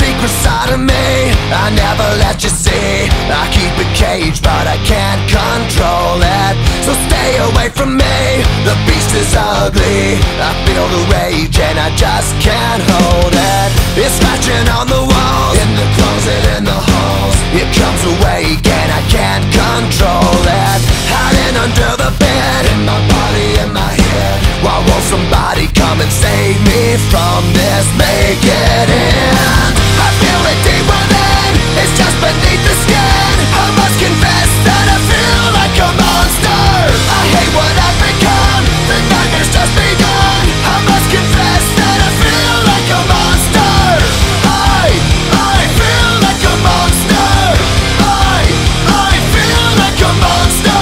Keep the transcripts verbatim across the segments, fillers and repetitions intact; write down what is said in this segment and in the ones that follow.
secret side of me I never let you see. I keep it caged but I can't control it. So stay away from me, the beast is ugly. I feel the rage and I just can't hold it. It's scratching on the walls, in the closet, in the halls. It comes awake and I can't control it. Hiding under the bed, in my body, in my head. Why won't somebody come and save me from this? Make it end. I feel it deep within, it's just beneath the skin. I must confess that I feel like a monster. I hate what I've become, the nightmare's just begun. I must confess that I feel like a monster. I, I feel like a monster. I, I feel like a monster.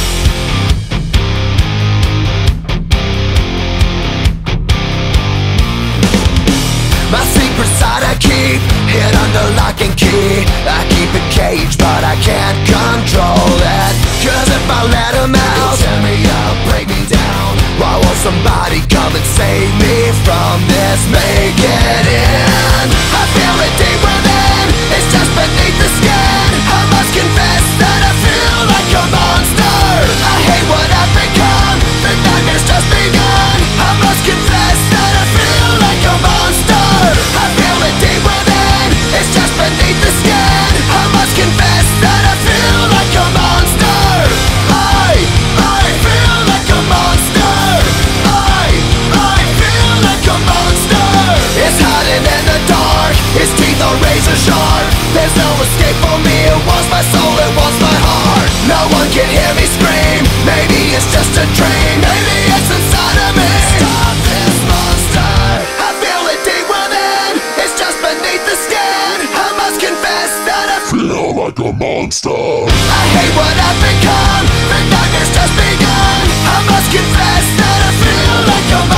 My secret side I keep hid under lock and key. I keep it caged but I can't control it. Cause if I let him out, he'll tear me up, break me down. Why won't somebody come and save me from this? Make it end. I feel it deep within, it's just beneath the skin. I must confess that I feel like a monster. I hate what I've become, the nightmare's just begun. I must confess that I feel like a monster. I feel it deep within, it's just beneath the skin. I must confess that I feel like a monster. I, I feel like a monster. I, I feel like a monster. It's hiding in the dark, its teeth are razor sharp. There's no escape for me, it wants my soul, it wants my heart. No one can hear me scream, maybe it's just a dream. Maybe it's inside of me. Stop this monster. I feel it deep within, it's just beneath the skin. I must confess that I feel like a monster. I hate what I've become, the nightmare's just begun. I must confess that I feel like a